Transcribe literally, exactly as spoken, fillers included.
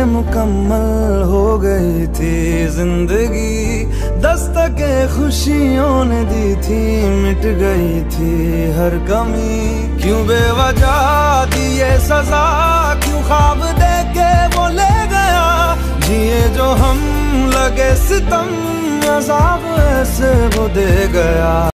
मुकम्मल हो गई थी जिंदगी, दस्तके खुशियों ने दी थी, मिट गई थी हर कमी। क्यों बेवजह दी ये सजा, क्यों ख्वाब देके वो ले गया, जिए जो हम लगे सितम, अज़ाब ऐसे वो दे गया।